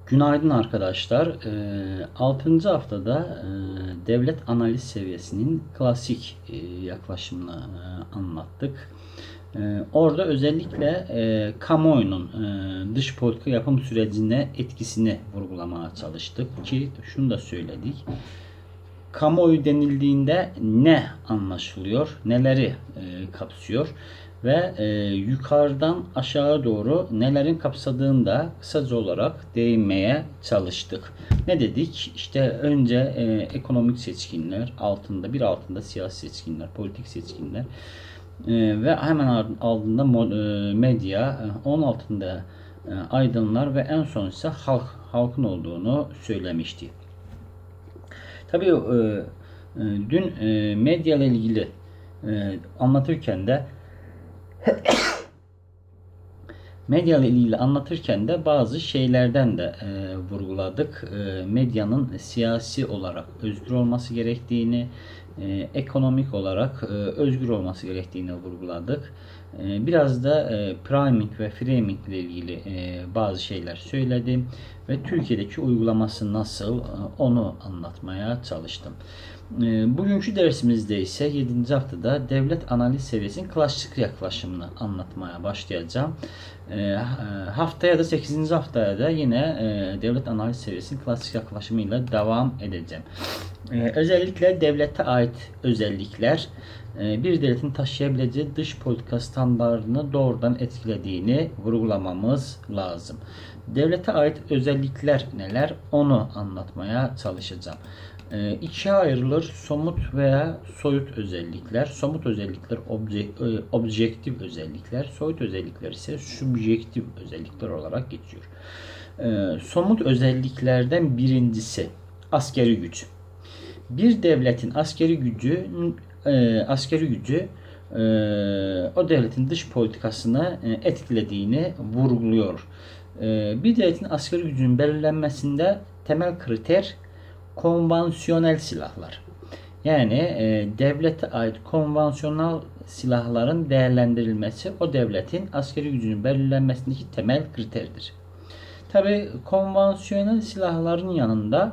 Günaydın arkadaşlar. 6. haftada devlet analiz seviyesinin klasik yaklaşımını anlattık. Orada özellikle kamuoyunun dış politika yapım sürecine etkisini vurgulamaya çalıştık ki şunu da söyledik. Kamuoyu denildiğinde ne anlaşılıyor, neleri kapsıyor ve yukarıdan aşağı doğru nelerin kapsadığını da kısaca olarak değinmeye çalıştık. Ne dedik? İşte önce ekonomik seçkinler, bir altında siyasi seçkinler, politik seçkinler ve hemen ardında medya, onun altında aydınlar ve en son ise halkın olduğunu söylemişti. Tabii dün medya ile ilgili anlatırken de bazı şeylerden de vurguladık. Medyanın siyasi olarak özgür olması gerektiğini, ekonomik olarak özgür olması gerektiğini vurguladık. Biraz da priming ve framing ile ilgili bazı şeyler söyledim ve Türkiye'deki uygulaması nasıl onu anlatmaya çalıştım. Bugünkü dersimizde ise 7. haftada devlet analiz seviyesinin klasik yaklaşımını anlatmaya başlayacağım. Haftaya da 8. haftaya da yine devlet analiz seviyesinin klasik yaklaşımıyla devam edeceğim. Özellikle devlete ait özellikler bir devletin taşıyabileceği dış politika standartını doğrudan etkilediğini vurgulamamız lazım. Devlete ait özellikler neler onu anlatmaya çalışacağım. İkiye ayrılır: somut veya soyut özellikler. Somut özellikler objektif özellikler, soyut özellikler ise subjektif özellikler olarak geçiyor. Somut özelliklerden birincisi askeri güç. Bir devletin askeri gücü o devletin dış politikasını etkilediğini vurguluyor. Bir devletin askeri gücünün belirlenmesinde temel kriter konvansiyonel silahlar. Yani devlete ait konvansiyonel silahların değerlendirilmesi o devletin askeri gücünün belirlenmesindeki temel kriterdir. Tabi konvansiyonel silahların yanında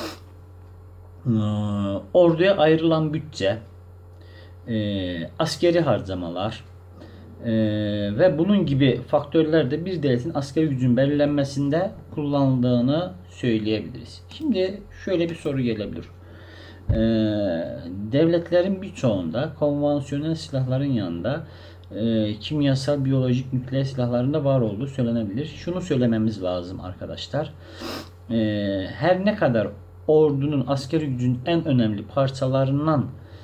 orduya ayrılan bütçe, askeri harcamalar ve bunun gibi faktörler de bir devletin askeri gücün belirlenmesinde kullanıldığını söyleyebiliriz. Şimdi şöyle bir soru gelebilir. Devletlerin birçoğunda konvansiyonel silahların yanında kimyasal, biyolojik, nükleer silahların da var olduğu söylenebilir. Şunu söylememiz lazım arkadaşlar. Her ne kadar ordunun askeri gücün en önemli parçalarından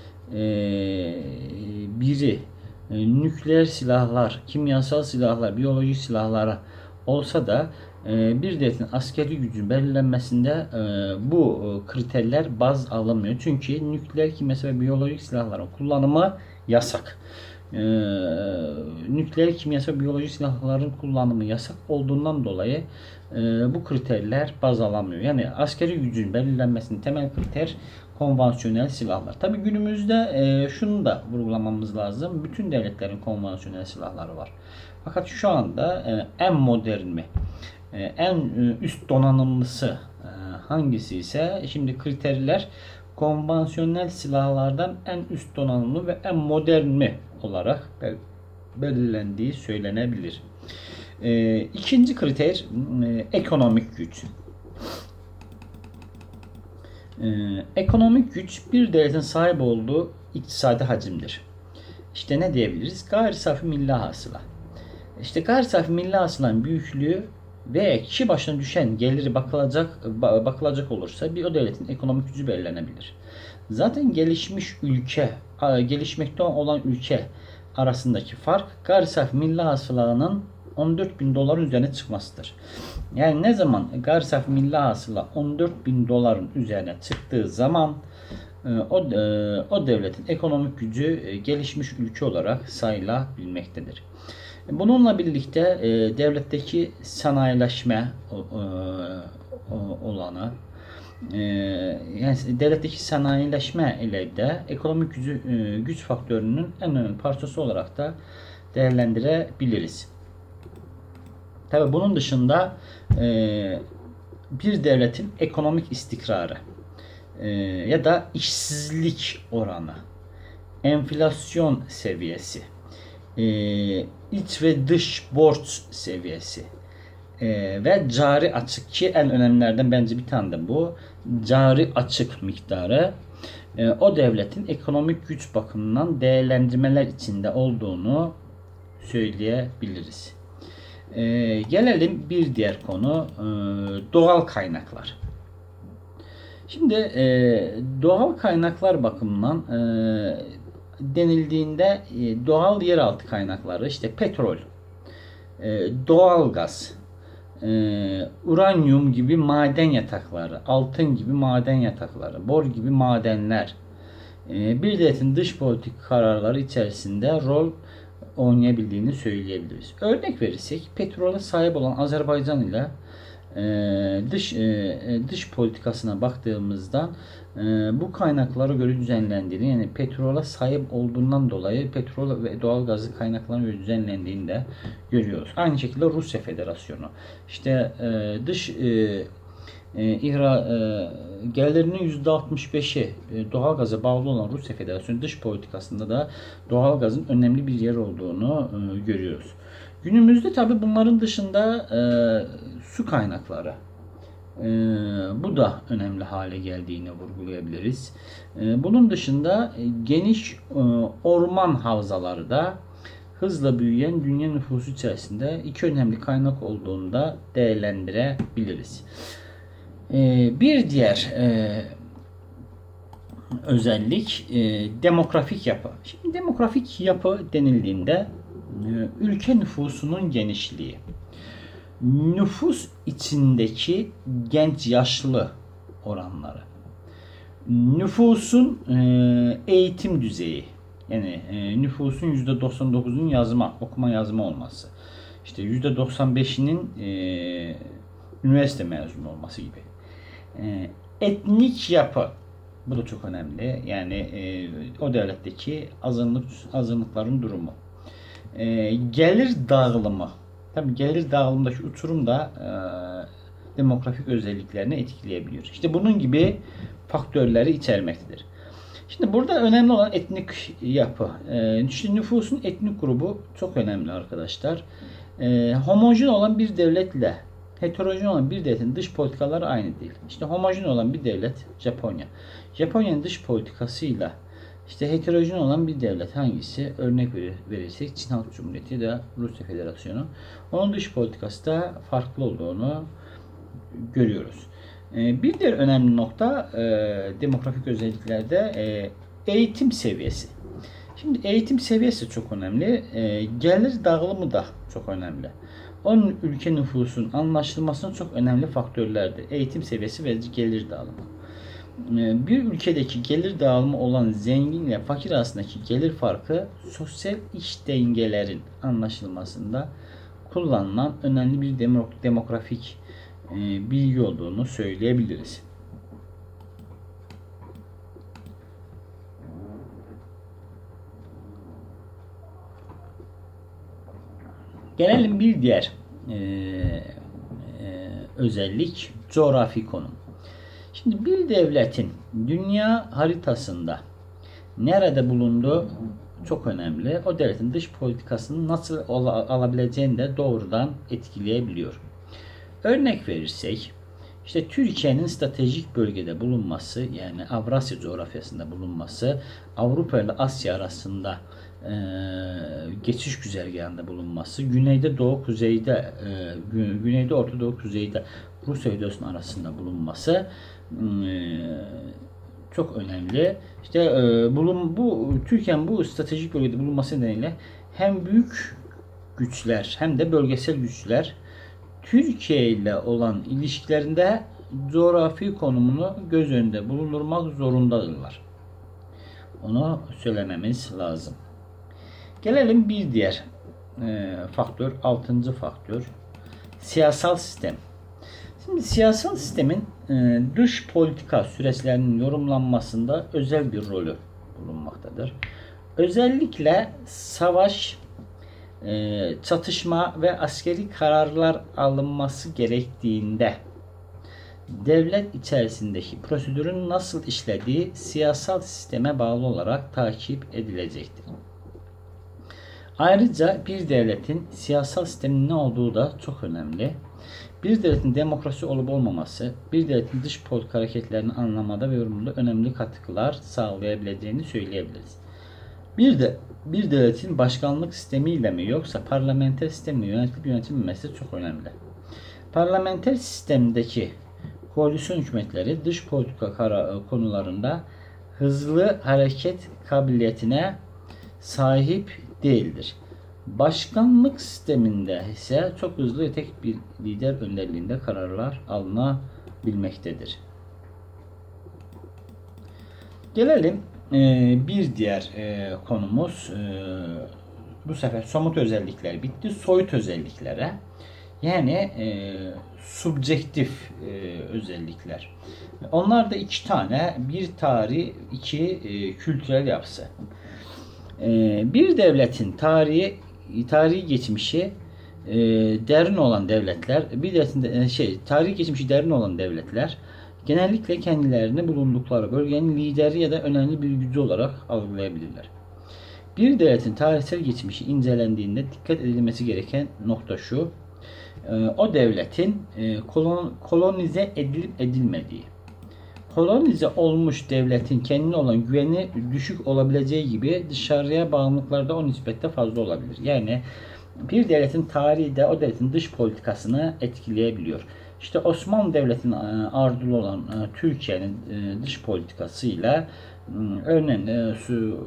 biri nükleer silahlar, kimyasal silahlar, biyolojik silahlara olsa da bir devletin askeri gücün belirlenmesinde bu kriterler baz alınmıyor. Çünkü nükleer, kimyasal ve biyolojik silahların kullanımı yasak. Nükleer, kimyasal ve biyolojik silahların kullanımı yasak olduğundan dolayı bu kriterler baz alamıyor. Yani askeri gücün belirlenmesinin temel kriter konvansiyonel silahlar. Tabi günümüzde şunu da vurgulamamız lazım. Bütün devletlerin konvansiyonel silahları var. Fakat şu anda en moderni, en üst donanımlısı hangisi ise şimdi kriterler konvansiyonel silahlardan en üst donanımlı ve en moderni olarak belirlendiği söylenebilir. İkinci kriter ekonomik güç. Ekonomik güç bir devletin sahip olduğu iktisadi hacimdir. İşte ne diyebiliriz? Gayri safi milli hasıla. İşte gayri safi milli hasılanın büyüklüğü ve kişi başına düşen geliri bakılacak olursa bir o devletin ekonomik gücü belirlenebilir. Zaten gelişmekte olan ülke arasındaki fark gayri safi milli hasılanın 14.000 doların üzerine çıkmasıdır. Yani ne zaman gayri safi milli hasıla 14.000 doların üzerine çıktığı zaman o devletin ekonomik gücü gelişmiş ülke olarak sayılabilmektedir. Bununla birlikte devletteki sanayileşme olanı, yani devletteki sanayileşme ile de ekonomik güç faktörünün en önemli parçası olarak da değerlendirebiliriz. Tabii bunun dışında bir devletin ekonomik istikrarı ya da işsizlik oranı, enflasyon seviyesi, iç ve dış borç seviyesi ve cari açık, ki en önemlilerden bence bir tane de bu cari açık miktarı o devletin ekonomik güç bakımından değerlendirmeler içinde olduğunu söyleyebiliriz. Gelelim bir diğer konu, doğal kaynaklar. Şimdi doğal kaynaklar bakımından denildiğinde doğal yeraltı kaynakları, işte petrol, doğal gaz, uranyum gibi maden yatakları, altın gibi maden yatakları, bor gibi madenler bir devletin dış politik kararları içerisinde rol oynayabildiğini söyleyebiliriz. Örnek verirsek, petrole sahip olan Azerbaycan ile dış politikasına baktığımızda bu kaynaklara göre düzenlendiğini, yani petrola sahip olduğundan dolayı petrol ve doğal gazı kaynaklarına göre düzenlendiğini de görüyoruz. Aynı şekilde Rusya Federasyonu işte dış gelirinin %65'i doğal gaza bağlı olan Rusya Federasyonu dış politikasında da doğal gazın önemli bir yer olduğunu görüyoruz. Günümüzde tabi bunların dışında su kaynakları, bu da önemli hale geldiğini vurgulayabiliriz. Bunun dışında geniş orman havzaları da hızla büyüyen dünya nüfusu içerisinde iki önemli kaynak olduğunu da değerlendirebiliriz. Bir diğer özellik demografik yapı. Şimdi demografik yapı denildiğinde ülke nüfusunun genişliği, nüfus içindeki genç yaşlı oranları, nüfusun eğitim düzeyi, yani nüfusun %99'unun okuma yazma olması, işte %95'inin üniversite mezunu olması gibi. Etnik yapı, bu da çok önemli. Yani o devletteki azınlıkların durumu. Gelir dağılımı. Tabii gelir dağılımındaki uçurum da demografik özelliklerini etkileyebiliyor. İşte bunun gibi faktörleri içermektedir. Şimdi burada önemli olan etnik yapı. İşte nüfusun etnik grubu çok önemli arkadaşlar. Homojen olan bir devletle heterojen olan bir devletin dış politikaları aynı değil. İşte homojen olan bir devlet Japonya. Japonya'nın dış politikasıyla işte heterojen olan bir devlet hangisi? Örnek verirsek Çin Halk Cumhuriyeti de Rusya Federasyonu. Onun dış politikası da farklı olduğunu görüyoruz. Bir diğer önemli nokta demografik özelliklerde eğitim seviyesi. Şimdi eğitim seviyesi çok önemli. Gelir dağılımı da çok önemli. Onun ülke nüfusunun anlaşılmasının çok önemli faktörlerdir. Eğitim seviyesi ve gelir dağılımı. Bir ülkedeki gelir dağılımı olan zengin ile fakir arasındaki gelir farkı sosyal iş dengelerin anlaşılmasında kullanılan önemli bir demografik bilgi olduğunu söyleyebiliriz. Gelelim bir diğer özellik, coğrafi konum. Şimdi bir devletin dünya haritasında nerede bulunduğu çok önemli. O devletin dış politikasını nasıl alabileceğini de doğrudan etkileyebiliyor. Örnek verirsek, işte Türkiye'nin stratejik bölgede bulunması, yani Avrasya coğrafyasında bulunması, Avrupa ile Asya arasında geçiş güzergahında bulunması, güneyde Orta Doğu kuzeyde Rusya ile Federasyonu arasında bulunması çok önemli. İşte Türkiye'nin bu stratejik bölgede bulunması nedeniyle hem büyük güçler hem de bölgesel güçler Türkiye ile olan ilişkilerinde coğrafi konumunu göz önünde bulundurmak zorundadırlar. Onu söylememiz lazım. Gelelim bir diğer faktör, 6. faktör. Siyasal sistem. Şimdi siyasal sistemin dış politika süreçlerinin yorumlanmasında özel bir rolü bulunmaktadır. Özellikle savaş, çatışma ve askeri kararlar alınması gerektiğinde devlet içerisindeki prosedürün nasıl işlediği siyasal sisteme bağlı olarak takip edilecektir. Ayrıca bir devletin siyasal sistemin ne olduğu da çok önemli. Bir devletin demokrasi olup olmaması, bir devletin dış politika hareketlerini anlamada ve yorumunda önemli katkılar sağlayabileceğini söyleyebiliriz. Bir devletin başkanlık sistemiyle mi yoksa parlamenter sistemle yönetilip yönetilmemesi çok önemli. Parlamenter sistemdeki koalisyon hükümetleri dış politika konularında hızlı hareket kabiliyetine sahip değildir. Başkanlık sisteminde ise çok hızlı ve tek bir lider önderliğinde kararlar alınabilmektedir. Gelelim bir diğer konumuz, bu sefer somut özellikler bitti, soyut özelliklere. Yani subjektif özellikler. Onlar da iki tane, bir tarih, iki kültürel yapısı. Bir devletin tarihi geçmişi derin olan devletler, bir devletin tarihi geçmişi derin olan devletler genellikle kendilerini bulundukları bölgenin lideri ya da önemli bir gücü olarak algılayabilirler. Bir devletin tarihsel geçmişi incelendiğinde dikkat edilmesi gereken nokta şu: o devletin kolonize edilip edilmediği. Kolonize olmuş devletin kendine olan güveni düşük olabileceği gibi dışarıya bağımlılıkları da o nispette fazla olabilir. Yani bir devletin tarihi de o devletin dış politikasını etkileyebiliyor. İşte Osmanlı Devleti'nin ardıl olan Türkiye'nin dış politikasıyla örneğin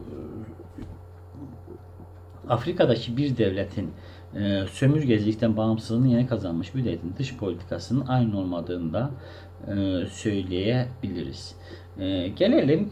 Afrika'daki bir devletin sömürgecilikten bağımsızlığını yeni kazanmış bir devletin dış politikasının aynı olmadığını da söyleyebiliriz. Gelelim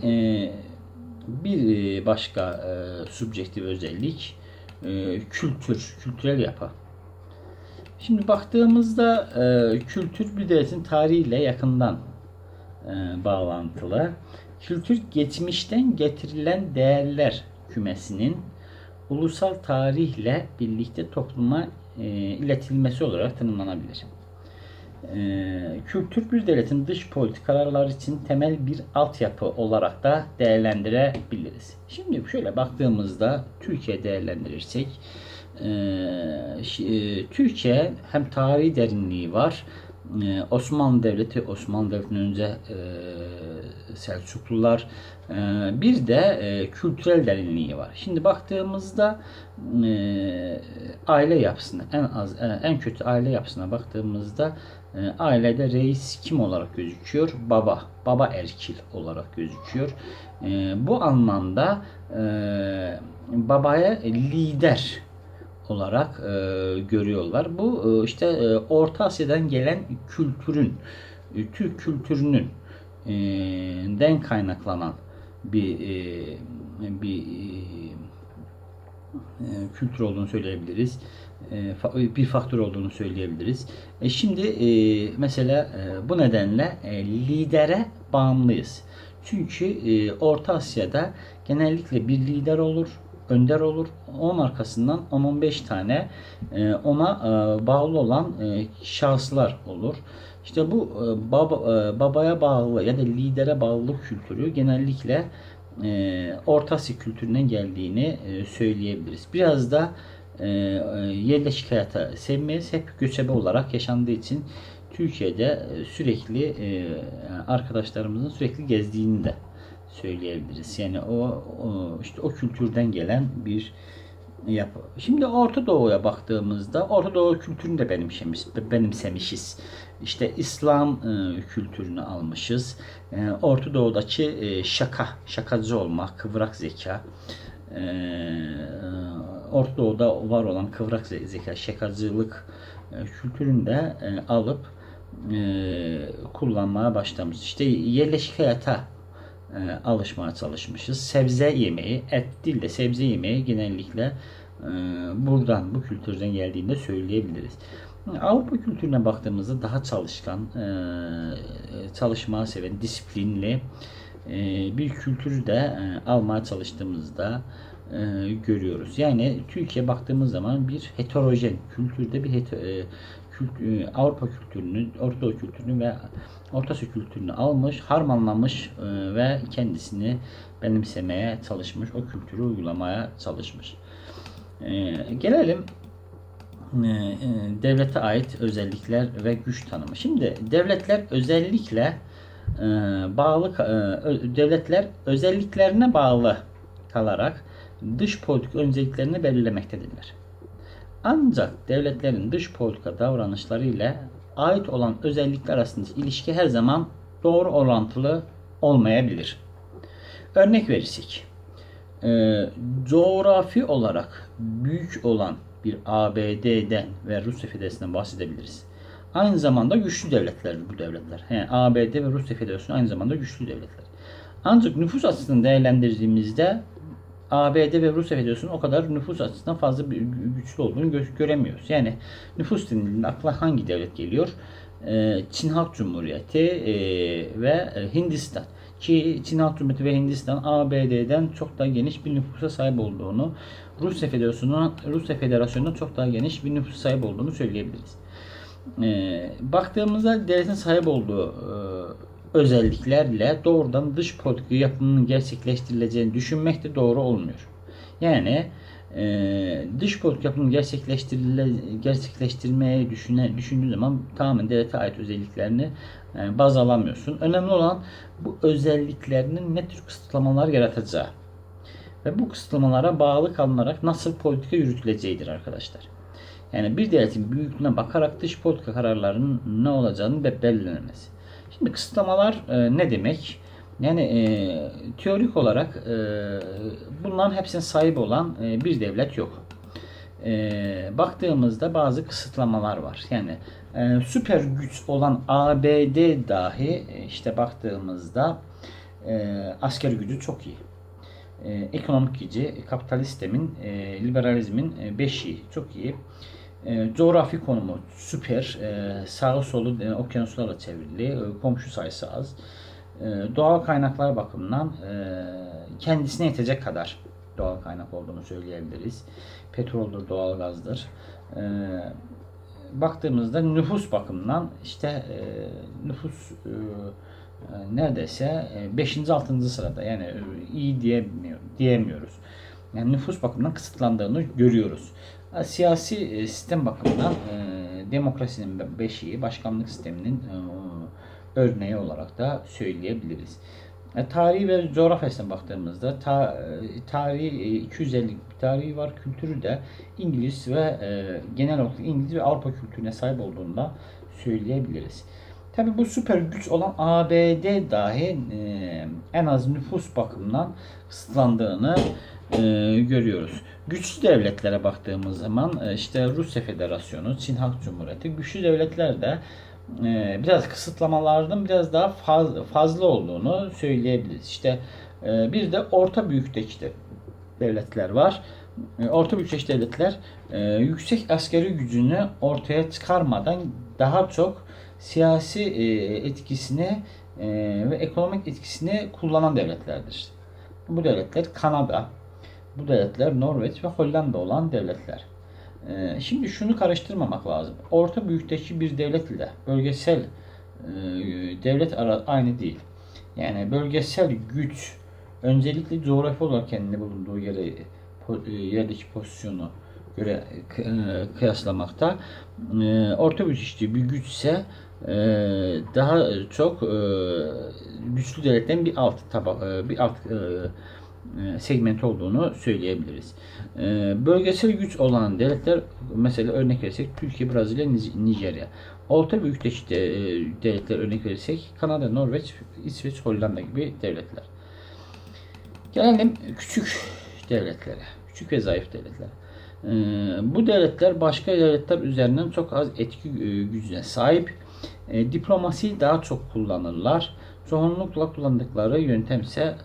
bir başka subjektif özellik, kültürel yapı. Şimdi baktığımızda kültür bir devletin tarihiyle yakından bağlantılı. Kültür geçmişten getirilen değerler kümesinin ulusal tarihle birlikte topluma iletilmesi olarak tanımlanabilir. Kültür bir devletin dış politikalar için temel bir altyapı olarak da değerlendirebiliriz. Şimdi şöyle baktığımızda Türkiye değerlendirirsek, Türkiye hem tarihi derinliği var. Osmanlı Devleti'nin önce Selçuklular, bir de kültürel derinliği var. Şimdi baktığımızda aile yapısına, en kötü aile yapısına baktığımızda ailede reis kim olarak gözüküyor? Baba erkil olarak gözüküyor. Bu anlamda babaya lider olarak görüyorlar. Bu işte Orta Asya'dan gelen kültürün, Türk kültürünün den kaynaklanan bir kültür olduğunu söyleyebiliriz. Bir faktör olduğunu söyleyebiliriz. Şimdi mesela bu nedenle lidere bağımlıyız. Çünkü Orta Asya'da genellikle bir lider olur, önder olur. Onun arkasından 10-15 tane ona bağlı olan şahıslar olur. İşte bu babaya bağlı ya da lidere bağlılık kültürü genellikle Orta Asya kültüründen geldiğini söyleyebiliriz. Biraz da yerleşik hayata sevmeyiz. Hep göçebe olarak yaşandığı için Türkiye'de sürekli arkadaşlarımızın sürekli gezdiğini de söyleyebiliriz. Yani işte o kültürden gelen bir yapı. Şimdi Orta Doğu'ya baktığımızda Orta Doğu kültürünü de benimsemişiz. İşte İslam kültürünü almışız. Orta Doğu'daki şakacı olmak, kıvrak zeka, Orta Doğu'da var olan kıvrak zeka, şakacılık kültürünü de alıp kullanmaya başlamışız. İşte yerleşik hayata alışmaya çalışmışız. Sebze yemeği, et değil de sebze yemeği genellikle bu kültürden geldiğini de söyleyebiliriz. Avrupa kültürüne baktığımızda daha çalışkan, çalışmayı seven, disiplinli bir kültürü de almaya çalıştığımızda görüyoruz. Yani Türkiye baktığımız zaman bir heterojen kültürde Avrupa kültürünü, Orta Doğu kültürünü ve Orta Asya kültürünü almış, harmanlamış ve kendisini benimsemeye çalışmış, o kültürü uygulamaya çalışmış. Gelelim devlete ait özellikler ve güç tanımı. Şimdi devletler devletler özelliklerine bağlı kalarak dış politika önceliklerini belirlemektedirler. Ancak devletlerin dış politika davranışları ile ait olan özellikler arasındaki ilişki her zaman doğru orantılı olmayabilir. Örnek verirsek, coğrafi olarak büyük olan bir ABD'den ve Rusya Federasyonu'ndan bahsedebiliriz. Aynı zamanda güçlü devletler bu devletler. Yani ABD ve Rusya Federasyonu aynı zamanda güçlü devletler. Ancak nüfus açısından değerlendirdiğimizde ABD ve Rusya Federasyonu o kadar nüfus açısından fazla bir güçlü olduğunu göremiyoruz. Yani nüfus denildiğinde akla hangi devlet geliyor? Çin Halk Cumhuriyeti ve Hindistan. Ki Çin Halk Cumhuriyeti ve Hindistan ABD'den çok daha geniş bir nüfusa sahip olduğunu, Rusya Federasyonu'ndan çok daha geniş bir nüfusa sahip olduğunu söyleyebiliriz. Baktığımızda devletin sahip olduğu özelliklerle doğrudan dış politika yapımının gerçekleştirileceğini düşünmek de doğru olmuyor. Yani dış politika yapımını gerçekleştirmeye düşündüğün zaman tamamen devlete ait özelliklerini baz alamıyorsun. Önemli olan bu özelliklerinin ne tür kısıtlamalar yaratacağı ve bu kısıtlamalara bağlı kalınarak nasıl politika yürütüleceğidir arkadaşlar. Yani bir devletin büyüklüğüne bakarak dış politika kararlarının ne olacağını belirlenmesi. Şimdi kısıtlamalar ne demek? Yani teorik olarak bunların hepsine sahip olan bir devlet yok. Baktığımızda bazı kısıtlamalar var. Yani süper güç olan ABD dahi işte baktığımızda asker gücü çok iyi. Ekonomik gücü, kapitalist sistemin, liberalizmin beşiği çok iyi. Coğrafi konumu süper. Sağı solu okyanuslarla çevrili. Komşu sayısı az. Doğal kaynaklar bakımından kendisine yetecek kadar doğal kaynak olduğunu söyleyebiliriz. Petroldür, doğalgazdır. Baktığımızda nüfus bakımından işte nüfus neredeyse 5. 6. sırada, yani iyi diyemiyoruz. Yani nüfus bakımından kısıtlandığını görüyoruz. Siyasi sistem bakımından demokrasinin beşiği, başkanlık sisteminin örneği olarak da söyleyebiliriz. Tarihi ve coğrafyasına baktığımızda tarihi 250 bir tarihi var. Kültürü de İngiliz ve genel olarak İngiliz ve Avrupa kültürüne sahip olduğunu da söyleyebiliriz. Tabi bu süper güç olan ABD dahi en az nüfus bakımından kısıtlandığını görüyoruz. Güçlü devletlere baktığımız zaman işte Rusya Federasyonu, Çin Halk Cumhuriyeti, güçlü devletler de biraz kısıtlamalardan biraz daha fazla olduğunu söyleyebiliriz. İşte bir de orta büyüklükte devletler var. Orta büyüklükte devletler yüksek askeri gücünü ortaya çıkarmadan daha çok siyasi etkisini ve ekonomik etkisini kullanan devletlerdir. Bu devletler Kanada, bu devletler Norveç ve Hollanda olan devletler. Şimdi şunu karıştırmamak lazım. Orta büyüklükteki bir devlet ile bölgesel devlet aynı değil. Yani bölgesel güç öncelikle coğrafi olarak kendini bulunduğu yerdeki pozisyonu göre kıyaslamakta. Orta büyüklükte bir güç ise daha çok güçlü devletten bir alt segment olduğunu söyleyebiliriz. Bölgesel güç olan devletler, mesela örnek verirsek Türkiye, Brezilya, Nijerya. Orta büyüklükte devletler örnek verirsek Kanada, Norveç, İsveç, Hollanda gibi devletler. Gelelim küçük devletlere. Küçük ve zayıf devletler. Bu devletler başka devletler üzerinden çok az etki gücüne sahip. Diplomasiyi daha çok kullanırlar. Çoğunlukla kullandıkları yöntemse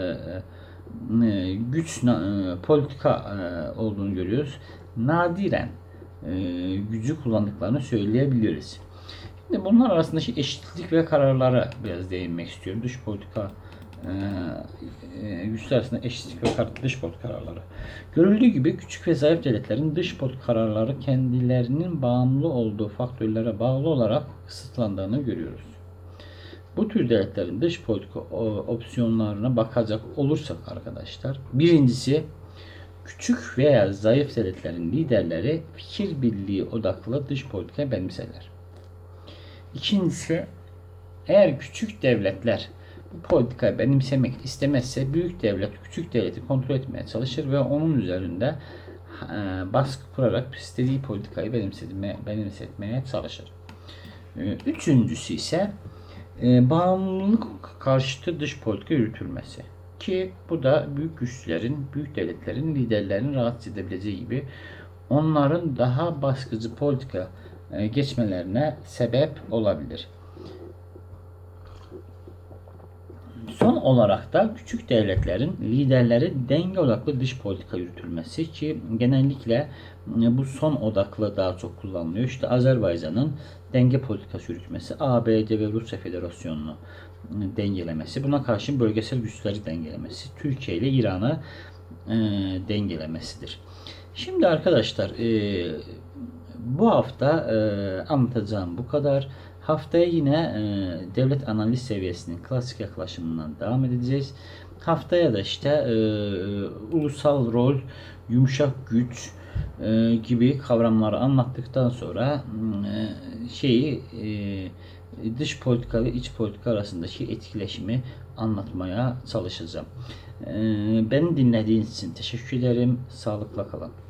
güç politika olduğunu görüyoruz. Nadiren gücü kullandıklarını söyleyebiliriz. Şimdi bunlar arasındaki eşitlik ve kararlara biraz değinmek istiyorum. Dış politika güçler arasında eşitlik ve dış politika kararları. Görüldüğü gibi küçük ve zayıf devletlerin dış politika kararları kendilerinin bağımlı olduğu faktörlere bağlı olarak kısıtlandığını görüyoruz. Bu tür devletlerin dış politika opsiyonlarına bakacak olursak arkadaşlar, birincisi, küçük veya zayıf devletlerin liderleri fikir birliği odaklı dış politika benimserler. İkincisi, eğer küçük devletler bu politikayı benimsemek istemezse büyük devlet küçük devleti kontrol etmeye çalışır ve onun üzerinde baskı kurarak istediği politikayı benimsetmeye çalışır. Üçüncüsü ise bağımlılık karşıtı dış politika yürütülmesi. Ki bu da büyük güçlerin, büyük devletlerin liderlerini rahatsız edebileceği gibi onların daha baskıcı politika geçmelerine sebep olabilir. Son olarak da küçük devletlerin liderleri denge odaklı dış politika yürütülmesi ki genellikle bu son odaklı daha çok kullanılıyor. İşte Azerbaycan'ın denge politikası yürütmesi, ABD ve Rusya Federasyonu'nu dengelemesi, buna karşın bölgesel güçleri dengelemesi, Türkiye ile İran'ı dengelemesidir. Şimdi arkadaşlar bu hafta anlatacağım bu kadar. Haftaya yine devlet analiz seviyesinin klasik yaklaşımından devam edeceğiz. Haftaya da işte ulusal rol, yumuşak güç gibi kavramları anlattıktan sonra dış politika ve iç politika arasındaki etkileşimi anlatmaya çalışacağım. Beni dinlediğiniz için teşekkür ederim. Sağlıkla kalın.